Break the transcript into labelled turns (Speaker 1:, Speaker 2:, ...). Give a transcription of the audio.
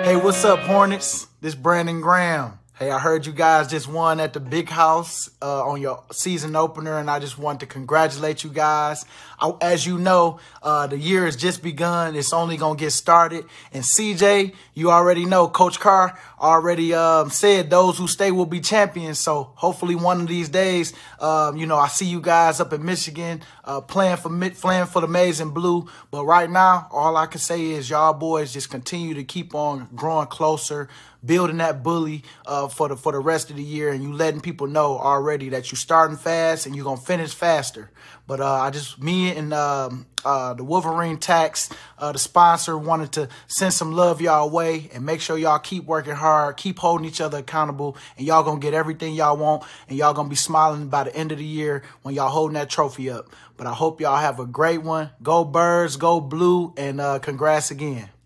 Speaker 1: Hey, what's up, Hornets? This Brandon Graham. Hey, I heard you guys just won at the big house on your season opener, and I just want to congratulate you guys. As you know, the year has just begun. It's only going to get started. And CJ, you already know, Coach Carr already said those who stay will be champions. So hopefully one of these days, I see you guys up in Michigan playing for the Maize and Blue. But right now, all I can say is y'all boys just continue to keep on growing closer, building that bully for the rest of the year, and you letting people know already that you're starting fast and you're gonna finish faster. But me and the Wolverine Tax, the sponsor, wanted to send some love y'all way and make sure y'all keep working hard, keep holding each other accountable, and y'all gonna get everything y'all want, and y'all gonna be smiling by the end of the year when y'all holding that trophy up. But I hope y'all have a great one. Go Birds, go Blue, and congrats again.